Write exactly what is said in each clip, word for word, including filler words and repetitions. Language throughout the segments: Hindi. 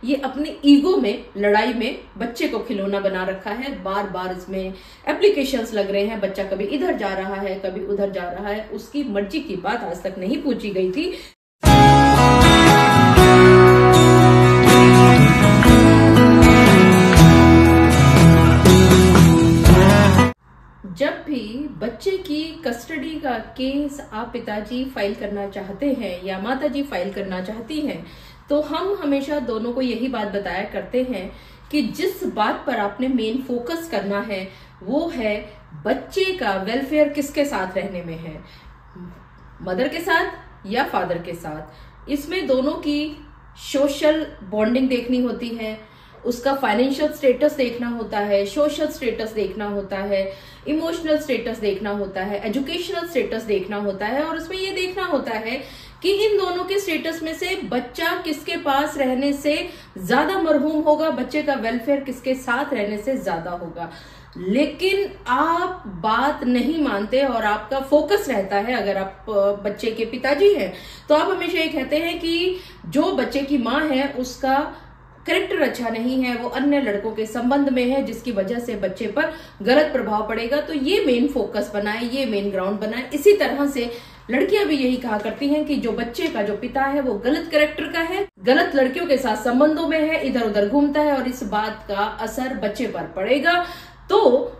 ये अपने ईगो में, लड़ाई में बच्चे को खिलौना बना रखा है। बार बार इसमें एप्लीकेशंस लग रहे हैं, बच्चा कभी इधर जा रहा है कभी उधर जा रहा है, उसकी मर्जी की बात आज तक नहीं पूछी गई थी। जब भी बच्चे की कस्टडी का केस आप पिताजी फाइल करना चाहते हैं या माताजी फाइल करना चाहती हैं, तो हम हमेशा दोनों को यही बात बताया करते हैं कि जिस बात पर आपने मेन फोकस करना है वो है बच्चे का वेलफेयर किसके साथ रहने में है, मदर के साथ या फादर के साथ। इसमें दोनों की सोशल बॉन्डिंग देखनी होती है, उसका फाइनेंशियल स्टेटस देखना होता है, सोशल स्टेटस देखना होता है, इमोशनल स्टेटस देखना होता है, एजुकेशनल स्टेटस देखना होता है, और उसमें ये देखना होता है कि इन दोनों के स्टेटस में से बच्चा किसके पास रहने से ज्यादा मरहूम होगा, बच्चे का वेलफेयर किसके साथ रहने से ज्यादा होगा। लेकिन आप बात नहीं मानते और आपका फोकस रहता है, अगर आप बच्चे के पिताजी हैं तो आप हमेशा ये कहते हैं कि जो बच्चे की माँ है उसका कैरेक्टर अच्छा नहीं है, वो अन्य लड़कों के संबंध में है जिसकी वजह से बच्चे पर गलत प्रभाव पड़ेगा। तो ये मेन फोकस बनाए, ये मेन ग्राउंड बनाए। इसी तरह से लड़कियां भी यही कहा करती हैं कि जो बच्चे का जो पिता है वो गलत कैरेक्टर का है, गलत लड़कियों के साथ संबंधों में है, इधर उधर घूमता है और इस बात का असर बच्चे पर पड़ेगा। तो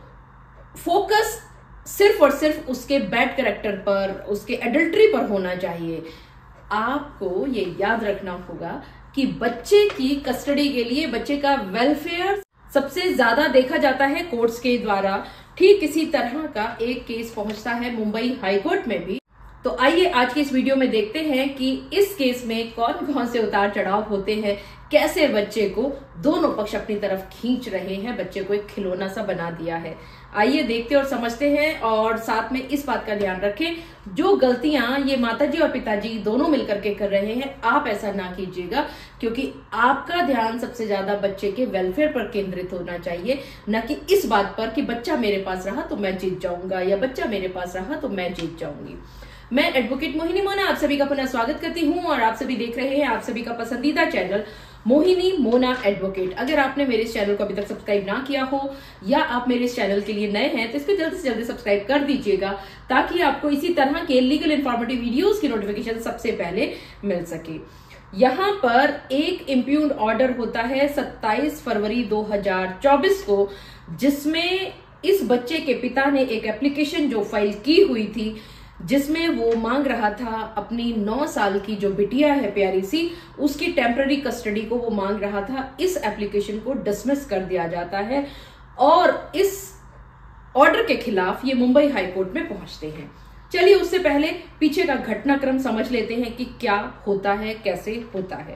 फोकस सिर्फ और सिर्फ उसके बैड कैरेक्टर पर, उसके एडल्ट्री पर होना चाहिए। आपको ये याद रखना होगा कि बच्चे की कस्टडी के लिए बच्चे का वेलफेयर सबसे ज्यादा देखा जाता है कोर्ट्स के द्वारा। ठीक इसी तरह का एक केस पहुंचता है मुंबई हाई कोर्ट में भी। तो आइए आज की इस वीडियो में देखते हैं कि इस केस में कौन कौन से उतार चढ़ाव होते हैं, कैसे बच्चे को दोनों पक्ष अपनी तरफ खींच रहे हैं, बच्चे को एक खिलौना सा बना दिया है। आइए देखते और समझते हैं, और साथ में इस बात का ध्यान रखें जो गलतियां ये माताजी और पिताजी दोनों मिलकर के कर रहे हैं आप ऐसा ना कीजिएगा, क्योंकि आपका ध्यान सबसे ज्यादा बच्चे के वेलफेयर पर केंद्रित होना चाहिए, न कि इस बात पर कि बच्चा मेरे पास रहा तो मैं जीत जाऊंगा या बच्चा मेरे पास रहा तो मैं जीत जाऊंगी। मैं एडवोकेट मोहिनी मोना आप सभी का पुनः स्वागत करती हूं और आप सभी देख रहे हैं आप सभी का पसंदीदा चैनल मोहिनी मोना एडवोकेट। अगर आपने मेरे इस चैनल को अभी तक सब्सक्राइब ना किया हो या आप मेरे इस चैनल के लिए नए हैं तो इसको जल्दी से जल्दी सब्सक्राइब कर दीजिएगा, ताकि आपको इसी तरह के लीगल इन्फॉर्मेटिव वीडियोस की नोटिफिकेशन सबसे पहले मिल सके। यहाँ पर एक इम्प्यूग्न ऑर्डर होता है सत्ताईस फरवरी दो हजार चौबीस को, जिसमें इस बच्चे के पिता ने एक एप्लीकेशन जो फाइल की हुई थी, जिसमें वो मांग रहा था अपनी नौ साल की जो बिटिया है प्यारी सी, उसकी टेम्पररी कस्टडी को वो मांग रहा था। इस एप्लीकेशन को डिसमिस कर दिया जाता है और इस ऑर्डर के खिलाफ ये मुंबई हाई कोर्ट में पहुंचते हैं। चलिए उससे पहले पीछे का घटनाक्रम समझ लेते हैं कि क्या होता है, कैसे होता है।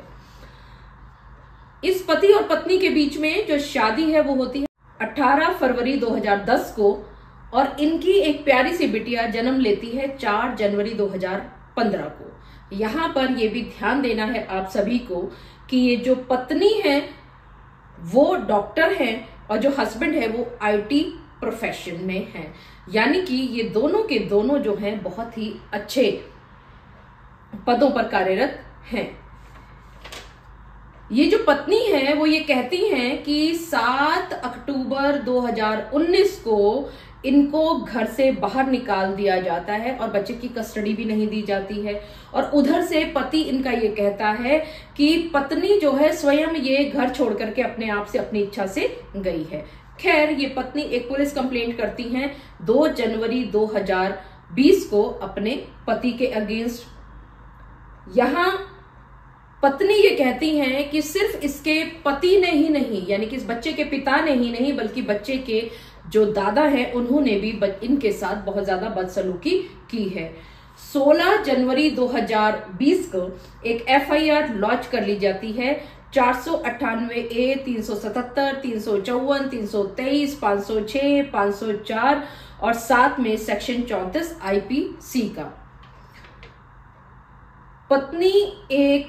इस पति और पत्नी के बीच में जो शादी है वो होती है अठारह फरवरी दो हजार दस को, और इनकी एक प्यारी सी बिटिया जन्म लेती है चार जनवरी दो हजार पंद्रह को। यहां पर यह भी ध्यान देना है आप सभी को कि ये जो पत्नी है वो डॉक्टर है और जो हस्बैंड है वो आईटी प्रोफेशन में है, यानी कि ये दोनों के दोनों जो हैं बहुत ही अच्छे पदों पर कार्यरत हैं। ये जो पत्नी है वो ये कहती हैं कि सात अक्टूबर दो हजार उन्नीस को इनको घर से बाहर निकाल दिया जाता है और बच्चे की कस्टडी भी नहीं दी जाती है, और उधर से पति इनका ये कहता है कि पत्नी जो है स्वयं ये घर छोड़ करके अपने आप से अपनी इच्छा से गई है। खैर ये पत्नी एक पुलिस कंप्लेंट करती हैं दो जनवरी दो हजार बीस को अपने पति के अगेंस्ट। यहां पत्नी ये कहती हैं कि सिर्फ इसके पति ने ही नहीं, यानी कि इस बच्चे के पिता ने ही नहीं, बल्कि बच्चे के जो दादा हैं उन्होंने भी इनके साथ बहुत ज्यादा बदसलूकी की है। सोलह जनवरी दो हजार बीस को एक एफआईआर लॉन्च कर ली जाती है चार सौ अट्ठानवे ए, तीन सौ सतहत्तर, तीन सौ चौवन, तीन सौ तेईस, पांच सौ छह, पांच सौ चार और साथ में सेक्शन चौंतीस आईपीसी का। पत्नी एक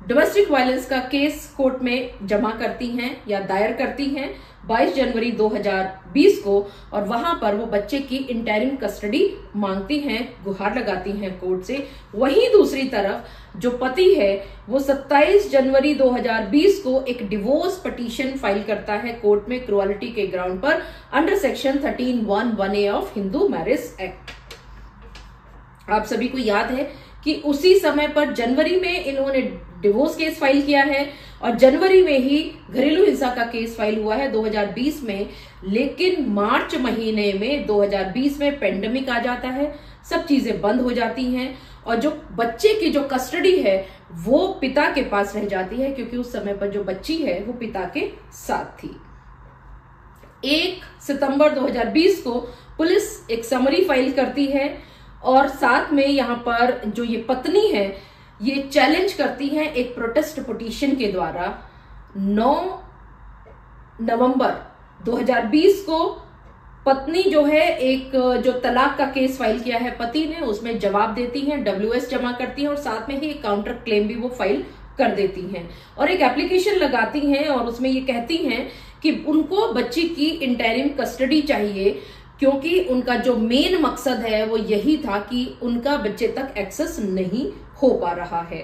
डोमेस्टिक वायलेंस का केस कोर्ट में जमा करती हैं या दायर करती हैं बाईस जनवरी दो हज़ार बीस को, और वहां पर वो बच्चे की इंटरिम कस्टडी मांगती हैं, गुहार लगाती हैं कोर्ट से। वहीं दूसरी तरफ जो पति है वो सत्ताईस जनवरी दो हज़ार बीस को एक डिवोर्स पिटीशन फाइल करता है कोर्ट में क्रुअलिटी के ग्राउंड पर under section thirteen one one A of Hindu marriage act. आप सभी को याद है कि उसी समय पर जनवरी में इन्होंने डिवोर्स केस फाइल किया है और जनवरी में ही घरेलू हिंसा का केस फाइल हुआ है दो हज़ार बीस में। लेकिन मार्च महीने में दो हज़ार बीस में पेंडेमिक आ जाता है, सब चीजें बंद हो जाती हैं और जो बच्चे की जो कस्टडी है वो पिता के पास रह जाती है, क्योंकि उस समय पर जो बच्ची है वो पिता के साथ थी। एक सितंबर दो हज़ार बीस को पुलिस एक समरी फाइल करती है और साथ में यहाँ पर जो ये पत्नी है ये चैलेंज करती है एक प्रोटेस्ट पिटीशन के द्वारा। नौ नवंबर दो हज़ार बीस को पत्नी जो है एक जो तलाक का केस फाइल किया है पति ने, उसमें जवाब देती हैं, डब्ल्यूएस जमा करती हैं और साथ में ही एक काउंटर क्लेम भी वो फाइल कर देती हैं और एक एप्लीकेशन लगाती हैं और उसमें ये कहती हैं कि उनको बच्ची की इंटरिम कस्टडी चाहिए, क्योंकि उनका जो मेन मकसद है वो यही था कि उनका बच्चे तक एक्सेस नहीं हो पा रहा है।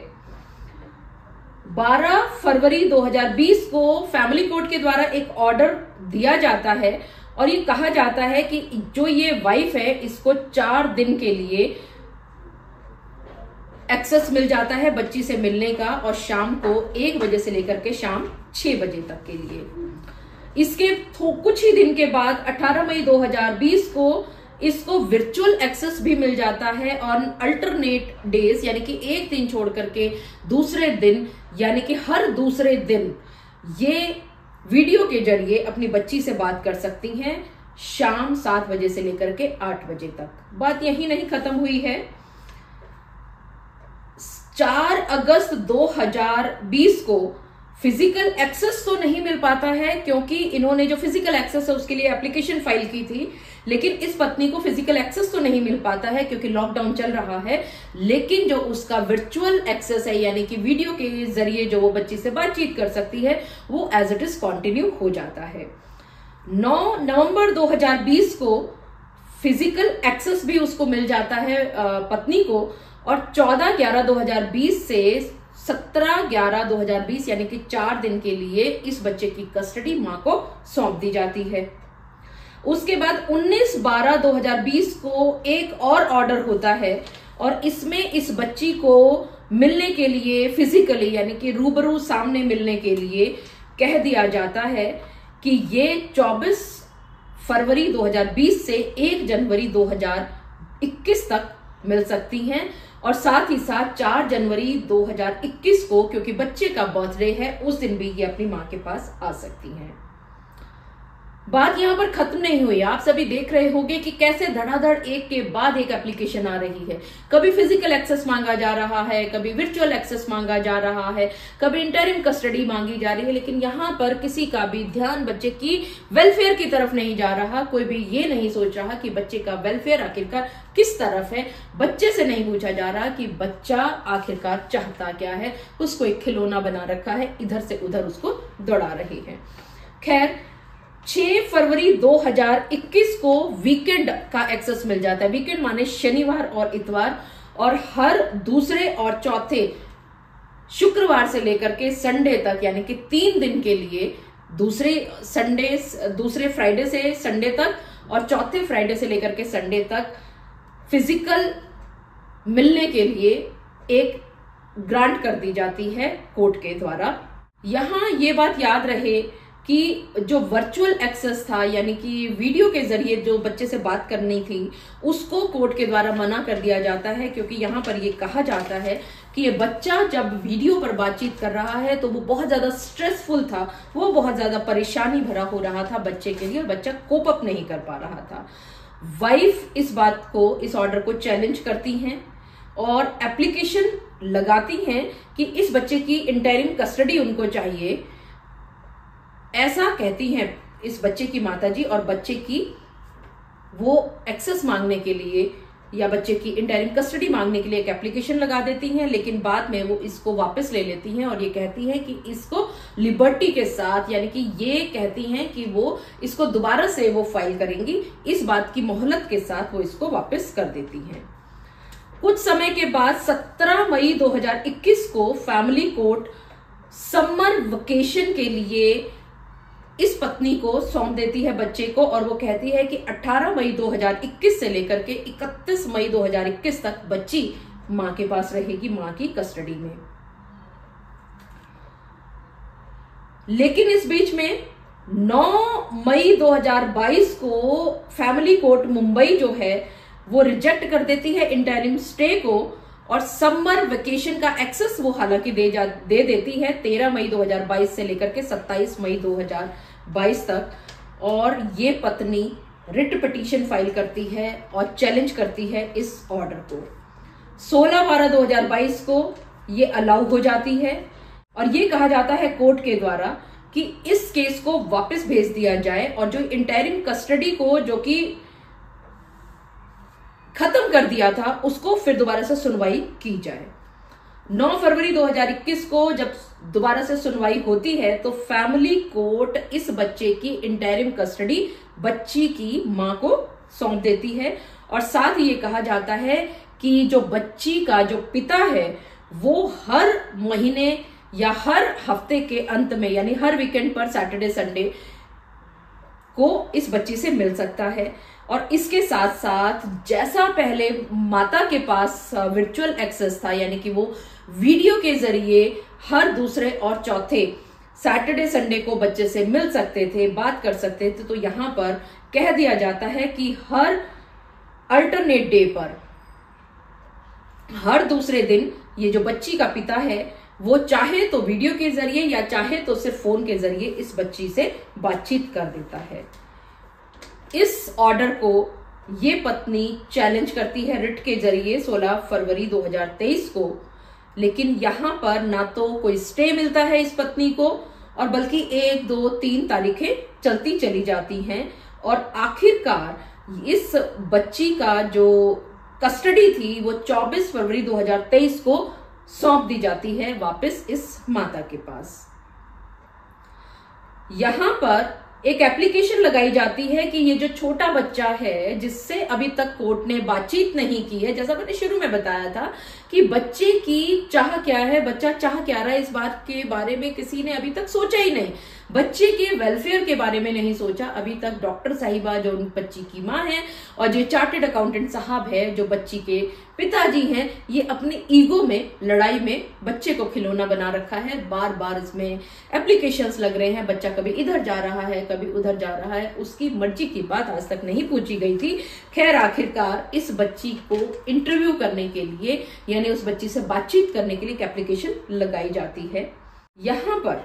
बारह फरवरी दो हज़ार बीस को फैमिली कोर्ट के द्वारा एक ऑर्डर दिया जाता है और ये कहा जाता है कि जो ये वाइफ है इसको चार दिन के लिए एक्सेस मिल जाता है बच्ची से मिलने का, और शाम को एक बजे से लेकर के शाम छह बजे तक के लिए। इसके कुछ ही दिन के बाद अठारह मई दो हज़ार बीस को इसको वर्चुअल एक्सेस भी मिल जाता है और अल्टरनेट डेज यानी कि एक दिन छोड़ करके दूसरे दिन यानी कि हर दूसरे दिन ये वीडियो के जरिए अपनी बच्ची से बात कर सकती हैं शाम सात बजे से लेकर के आठ बजे तक। बात यही नहीं खत्म हुई है। चार अगस्त दो हज़ार बीस को फिजिकल एक्सेस तो नहीं मिल पाता है, क्योंकि इन्होंने जो फिजिकल एक्सेस है उसके लिए एप्लीकेशन फाइल की थी, लेकिन इस पत्नी को फिजिकल एक्सेस तो नहीं मिल पाता है क्योंकि लॉकडाउन चल रहा है। लेकिन जो उसका वर्चुअल एक्सेस है यानी कि वीडियो के जरिए जो वो बच्ची से बातचीत कर सकती है वो एज इट इज कंटिन्यू हो जाता है। नौ नवंबर दो हज़ार बीस को फिजिकल एक्सेस भी उसको मिल जाता है पत्नी को, और चौदह ग्यारह दो हज़ार बीस से सत्रह ग्यारह दो हज़ार बीस यानी कि चार दिन के लिए इस बच्चे की कस्टडी मां को सौंप दी जाती है। उसके बाद उन्नीस बारह दो हज़ार बीस को एक और ऑर्डर होता है और इसमें इस बच्ची को मिलने के लिए फिजिकली यानी कि रूबरू सामने मिलने के लिए कह दिया जाता है कि ये चौबीस फरवरी दो हज़ार बीस से एक जनवरी दो हज़ार इक्कीस तक मिल सकती हैं, और साथ ही साथ चार जनवरी दो हज़ार इक्कीस को क्योंकि बच्चे का बर्थडे है उस दिन भी ये अपनी मां के पास आ सकती हैं। बात यहां पर खत्म नहीं हुई। आप सभी देख रहे होंगे कि कैसे धड़ाधड़ एक के बाद एक एप्लीकेशन आ रही है। कभी फिजिकल एक्सेस मांगा जा रहा है, कभी वर्चुअल एक्सेस मांगा जा रहा है, कभी इंटरिम कस्टडी मांगी जा रही है, लेकिन यहां पर किसी का भी ध्यान बच्चे की वेलफेयर की तरफ नहीं जा रहा। कोई भी ये नहीं सोच रहा कि बच्चे का वेलफेयर आखिरकार किस तरफ है। बच्चे से नहीं पूछा जा रहा कि बच्चा आखिरकार चाहता क्या है। उसको एक खिलौना बना रखा है, इधर से उधर उसको दौड़ा रही है। खैर, छह फरवरी दो हज़ार इक्कीस को वीकेंड का एक्सेस मिल जाता है। वीकेंड माने शनिवार और इतवार, और हर दूसरे और चौथे शुक्रवार से लेकर के संडे तक यानी कि तीन दिन के लिए, दूसरे संडे दूसरे फ्राइडे से संडे तक और चौथे फ्राइडे से लेकर के संडे तक फिजिकल मिलने के लिए एक ग्रांट कर दी जाती है कोर्ट के द्वारा। यहां ये बात याद रहे कि जो वर्चुअल एक्सेस था यानी कि वीडियो के जरिए जो बच्चे से बात करनी थी उसको कोर्ट के द्वारा मना कर दिया जाता है, क्योंकि यहाँ पर ये कहा जाता है कि ये बच्चा जब वीडियो पर बातचीत कर रहा है तो वो बहुत ज्यादा स्ट्रेसफुल था, वो बहुत ज्यादा परेशानी भरा हो रहा था बच्चे के लिए और बच्चा कोप अप नहीं कर पा रहा था। वाइफ इस बात को, इस ऑर्डर को चैलेंज करती हैं और एप्लीकेशन लगाती हैं कि इस बच्चे की इंटरिम कस्टडी उनको चाहिए, ऐसा कहती हैं इस बच्चे की माताजी, और बच्चे की वो एक्सेस मांगने के लिए या बच्चे की इंटरिम कस्टडी मांगने के लिए एक एप्लीकेशन लगा देती हैं, लेकिन बाद में वो इसको वापस ले लेती हैं और ये कहती हैं कि इसको लिबर्टी के साथ, यानी कि ये कहती हैं कि वो इसको दोबारा से वो फाइल करेंगी, इस बात की मोहलत के साथ वो इसको वापस कर देती हैं। कुछ समय के बाद सत्रह मई दो हज़ार इक्कीस को फैमिली कोर्ट समर वेकेशन के लिए इस पत्नी को सौंप देती है बच्चे को, और वो कहती है कि अठारह मई दो हज़ार इक्कीस से लेकर के इकतीस मई दो हज़ार इक्कीस तक बच्ची मां के पास रहेगी, मां की कस्टडी में। लेकिन इस बीच में नौ मई दो हज़ार बाईस को फैमिली कोर्ट मुंबई जो है वो रिजेक्ट कर देती है इंटरिम स्टे को, और समर वेकेशन का एक्सेस वो हालांकि दे जा दे देती है तेरह मई दो हज़ार बाईस से लेकर के सत्ताईस मई दो हज़ार बाईस तक। और ये पत्नी रिट पिटीशन फाइल करती है और चैलेंज करती है इस ऑर्डर को। सोलह बारह दो हज़ार बाईस को ये अलाउ हो जाती है और ये कहा जाता है कोर्ट के द्वारा कि इस केस को वापस भेज दिया जाए और जो इंटरिम कस्टडी को जो कि खत्म कर दिया था उसको फिर दोबारा से सुनवाई की जाए। नौ फरवरी दो हज़ार इक्कीस को जब दोबारा से सुनवाई होती है तो फैमिली कोर्ट इस बच्चे की इंटरिम कस्टडी बच्ची की मां को सौंप देती है, और साथ ही ये कहा जाता है कि जो बच्ची का जो पिता है वो हर महीने या हर हफ्ते के अंत में, यानी हर वीकेंड पर सैटरडे संडे को इस बच्ची से मिल सकता है। और इसके साथ साथ जैसा पहले माता के पास वर्चुअल एक्सेस था, यानी कि वो वीडियो के जरिए हर दूसरे और चौथे सैटरडे संडे को बच्चे से मिल सकते थे, बात कर सकते थे, तो यहां पर कह दिया जाता है कि हर अल्टरनेट डे पर, हर दूसरे दिन ये जो बच्ची का पिता है वो चाहे तो वीडियो के जरिए या चाहे तो सिर्फ फोन के जरिए इस बच्ची से बातचीत कर देता है। इस ऑर्डर को ये पत्नी चैलेंज करती है रिट के जरिए सोलह फरवरी दो हज़ार तेईस को, लेकिन यहां पर ना तो कोई स्टे मिलता है इस पत्नी को और बल्कि एक दो तीन तारीखें चलती चली जाती हैं, और आखिरकार इस बच्ची का जो कस्टडी थी वो चौबीस फरवरी दो हज़ार तेईस को सौंप दी जाती है वापस इस माता के पास। यहां पर एक एप्लीकेशन लगाई जाती है कि ये जो छोटा बच्चा है जिससे अभी तक कोर्ट ने बातचीत नहीं की है, जैसा मैंने शुरू में बताया था कि बच्चे की चाह क्या है, बच्चा चाह क्या रहा है, इस बात के बारे में किसी ने अभी तक सोचा ही नहीं। बच्चे के वेलफेयर के बारे में नहीं सोचा अभी तक। डॉक्टर साहिबा जो बच्ची की माँ है और जो चार्टेड अकाउंटेंट साहब है जो बच्ची के पिताजी हैं, ये अपने ईगो में लड़ाई में बच्चे को खिलौना बना रखा है। बार बार इसमें एप्लीकेशंस लग रहे हैं, बच्चा कभी इधर जा रहा है कभी उधर जा रहा है, उसकी मर्जी की बात आज तक नहीं पूछी गई थी। खैर आखिरकार इस बच्ची को इंटरव्यू करने के लिए, यानी उस बच्ची से बातचीत करने के लिए एक एप्लीकेशन लगाई जाती है। यहां पर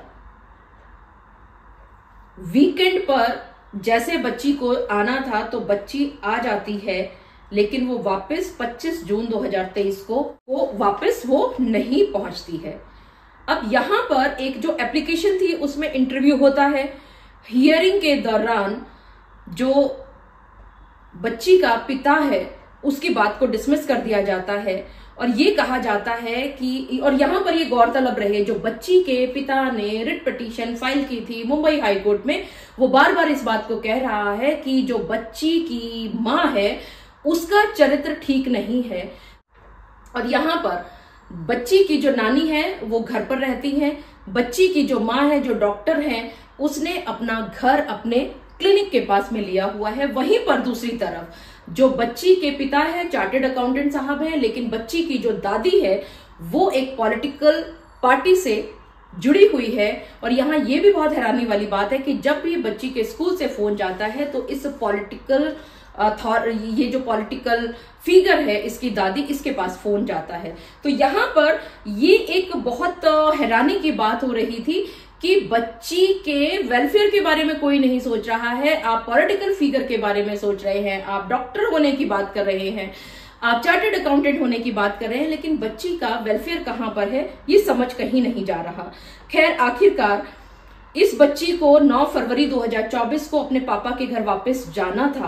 वीकेंड पर जैसे बच्ची को आना था तो बच्ची आ जाती है, लेकिन वो वापस पच्चीस जून दो हज़ार तेईस को वो वापस वो नहीं पहुंचती है। अब यहां पर एक जो एप्लीकेशन थी उसमें इंटरव्यू होता है। हियरिंग के दौरान जो बच्ची का पिता है उसकी बात को डिसमिस कर दिया जाता है और ये कहा जाता है कि, और यहां पर ये गौरतलब रहे, जो बच्ची के पिता ने रिट पिटीशन फाइल की थी मुंबई हाई कोर्ट में, वो बार बार इस बात को कह रहा है कि जो बच्ची की मां है उसका चरित्र ठीक नहीं है। और यहां पर बच्ची की जो नानी है वो घर पर रहती है, बच्ची की जो मां है जो डॉक्टर है उसने अपना घर अपने क्लिनिक के पास में लिया हुआ है। वहीं पर दूसरी तरफ जो बच्ची के पिता है चार्टेड अकाउंटेंट साहब है, लेकिन बच्ची की जो दादी है वो एक पॉलिटिकल पार्टी से जुड़ी हुई है। और यहाँ ये भी बहुत हैरानी वाली बात है कि जब भी बच्ची के स्कूल से फोन जाता है तो इस पॉलिटिकल ये जो पॉलिटिकल फिगर है इसकी दादी, इसके पास फोन जाता है। तो यहाँ पर ये एक बहुत हैरानी की बात हो रही थी कि बच्ची के वेलफेयर के बारे में कोई नहीं सोच रहा है। आप पॉलिटिकल फिगर के बारे में सोच रहे हैं, आप डॉक्टर होने की बात कर रहे हैं, आप चार्टर्ड अकाउंटेंट होने की बात कर रहे हैं, लेकिन बच्ची का वेलफेयर कहां पर है ये समझ कहीं नहीं जा रहा। खैर आखिरकार इस बच्ची को नौ फरवरी दो हज़ार चौबीस को अपने पापा के घर वापस जाना था,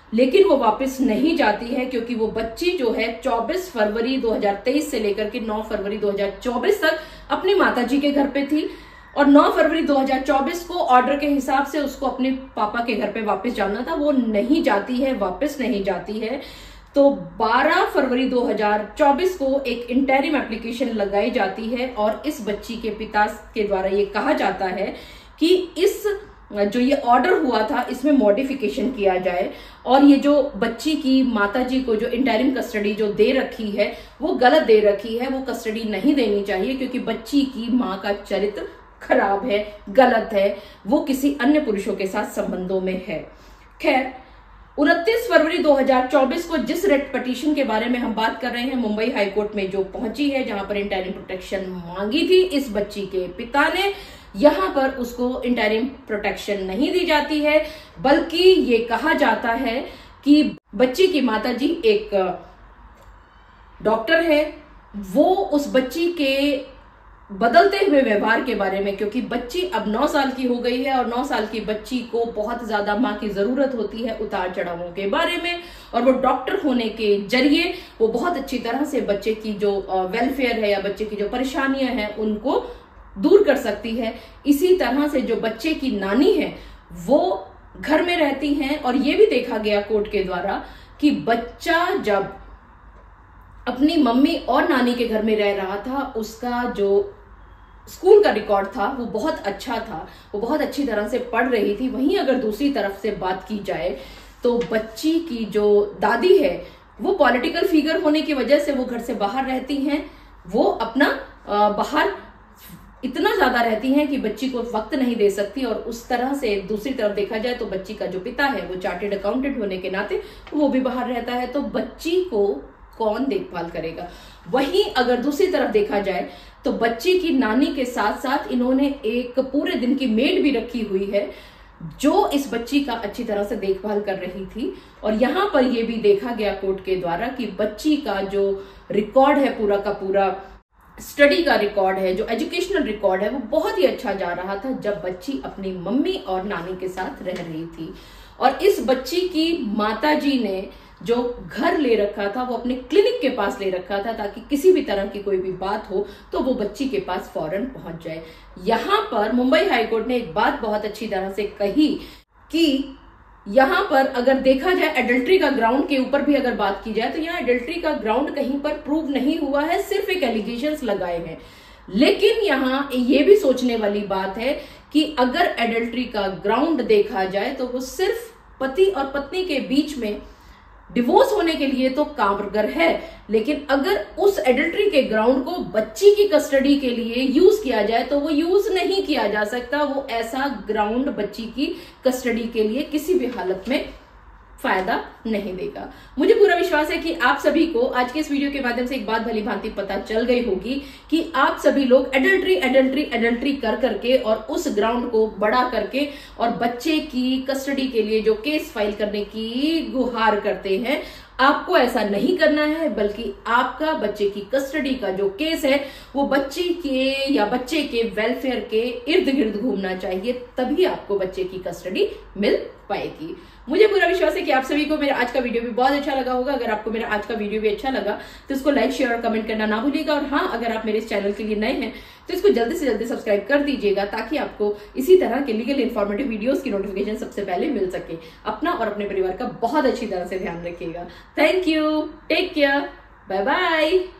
लेकिन वो वापस नहीं जाती है, क्योंकि वो बच्ची जो है चौबीस फरवरी दो हज़ार तेईस से लेकर के नौ फरवरी दो हज़ार चौबीस तक अपनी माताजी के घर पे थी, और नौ फरवरी दो हज़ार चौबीस को ऑर्डर के हिसाब से उसको अपने पापा के घर पे वापस जाना था। वो नहीं जाती है, वापस नहीं जाती है। तो बारह फरवरी दो हज़ार चौबीस को एक इंटरिम एप्लीकेशन लगाई जाती है और इस बच्ची के पिता के द्वारा ये कहा जाता है कि इस जो ये ऑर्डर हुआ था इसमें मॉडिफिकेशन किया जाए, और ये जो बच्ची की माताजी को जो इंटरिम कस्टडी जो दे रखी है वो गलत दे रखी है, वो कस्टडी नहीं देनी चाहिए, क्योंकि बच्ची की माँ का चरित्र खराब है, गलत है, वो किसी अन्य पुरुषों के साथ संबंधों में है। खैर, उनतीस फरवरी दो हज़ार चौबीस को जिस रेट पिटीशन के बारे में हम बात कर रहे हैं मुंबई हाईकोर्ट में जो पहुंची है, जहां पर इंटरिम प्रोटेक्शन मांगी थी इस बच्ची के पिता ने, यहां पर उसको इंटरिम प्रोटेक्शन नहीं दी जाती है, बल्कि ये कहा जाता है कि बच्ची की माताजी एक डॉक्टर है, वो उस बच्ची के बदलते हुए व्यवहार के बारे में, क्योंकि बच्ची अब नौ साल की हो गई है और नौ साल की बच्ची को बहुत ज्यादा माँ की जरूरत होती है उतार चढ़ावों के बारे में, और वो डॉक्टर होने के जरिए वो बहुत अच्छी तरह से बच्चे की जो वेलफेयर है या बच्चे की जो परेशानियां हैं उनको दूर कर सकती है। इसी तरह से जो बच्चे की नानी है वो घर में रहती हैं, और ये भी देखा गया कोर्ट के द्वारा कि बच्चा जब अपनी मम्मी और नानी के घर में रह रहा था उसका जो स्कूल का रिकॉर्ड था वो बहुत अच्छा था, वो बहुत अच्छी तरह से पढ़ रही थी। वहीं अगर दूसरी तरफ से बात की जाए तो बच्ची की जो दादी है वो पॉलिटिकल फिगर होने की वजह से वो घर से बाहर रहती हैं, वो अपना बाहर इतना ज्यादा रहती हैं कि बच्ची को वक्त नहीं दे सकती, और उस तरह से दूसरी तरफ देखा जाए तो बच्ची का जो पिता है वो चार्टेड अकाउंटेंट होने के नाते वो भी बाहर रहता है, तो बच्ची को कौन देखभाल करेगा। वहीं अगर दूसरी तरफ देखा जाए तो बच्ची की नानी के साथ साथ इन्होंने एक पूरे दिन की मेड भी रखी हुई है जो इस बच्ची का अच्छी तरह से देखभाल कर रही थी। और यहां पर यह भी देखा गया कोर्ट के द्वारा कि बच्ची का जो रिकॉर्ड है, पूरा का पूरा स्टडी का रिकॉर्ड है, जो एजुकेशनल रिकॉर्ड है, वो बहुत ही अच्छा जा रहा था जब बच्ची अपनी मम्मी और नानी के साथ रह रही थी। और इस बच्ची की माताजी ने जो घर ले रखा था वो अपने क्लिनिक के पास ले रखा था, ताकि किसी भी तरह की कोई भी बात हो तो वो बच्ची के पास फौरन पहुंच जाए। यहां पर मुंबई हाईकोर्ट ने एक बात बहुत अच्छी तरह से कही कि यहां पर अगर देखा जाए एडल्ट्री का ग्राउंड के ऊपर भी अगर बात की जाए तो यहाँ एडल्ट्री का ग्राउंड कहीं पर प्रूव नहीं हुआ है, सिर्फ एक एलिगेशंस लगाए हैं। लेकिन यहाँ ये भी सोचने वाली बात है कि अगर एडल्ट्री का ग्राउंड देखा जाए तो वो सिर्फ पति और पत्नी के बीच में डिवोर्स होने के लिए तो कारगर है, लेकिन अगर उस एडल्ट्री के ग्राउंड को बच्ची की कस्टडी के लिए यूज किया जाए तो वो यूज नहीं किया जा सकता। वो ऐसा ग्राउंड बच्ची की कस्टडी के लिए किसी भी हालत में फायदा नहीं देगा। मुझे पूरा विश्वास है कि आप सभी को आज के इस वीडियो के माध्यम से एक बात भली भांति पता चल गई होगी कि आप सभी लोग एडल्ट्री एडल्ट्री एडल्ट्री कर करके और उस ग्राउंड को बड़ा करके और बच्चे की कस्टडी के लिए जो केस फाइल करने की गुहार करते हैं, आपको ऐसा नहीं करना है, बल्कि आपका बच्चे की कस्टडी का जो केस है वो बच्चे के या बच्चे के वेलफेयर के इर्द गिर्द घूमना चाहिए, तभी आपको बच्चे की कस्टडी मिल पाएगी। मुझे पूरा विश्वास है कि आप सभी को मेरा आज का वीडियो भी बहुत अच्छा लगा होगा। अगर आपको मेरा आज का वीडियो भी अच्छा लगा तो इसको लाइक शेयर और कमेंट करना ना भूलिएगा। और हाँ, अगर आप मेरे इस चैनल के लिए नए हैं तो इसको जल्दी से जल्दी सब्सक्राइब कर दीजिएगा, ताकि आपको इसी तरह के लीगल इन्फॉर्मेटिव वीडियोस की नोटिफिकेशन सबसे पहले मिल सके। अपना और अपने परिवार का बहुत अच्छी तरह से ध्यान रखिएगा। Thank you, take care, bye bye.